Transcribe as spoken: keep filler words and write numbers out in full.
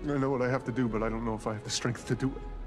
I know what I have to do, but I don't know if I have the strength to do it.